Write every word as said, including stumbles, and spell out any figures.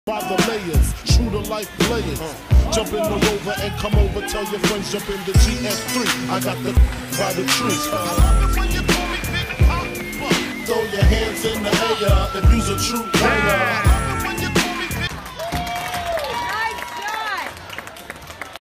By the layers, true to life players. Jump in the Rover and come over. Tell your friends jump in the G S three. I got the by the tree. I love it when you call me Big Papa. Throw your hands in the air if you's a true player.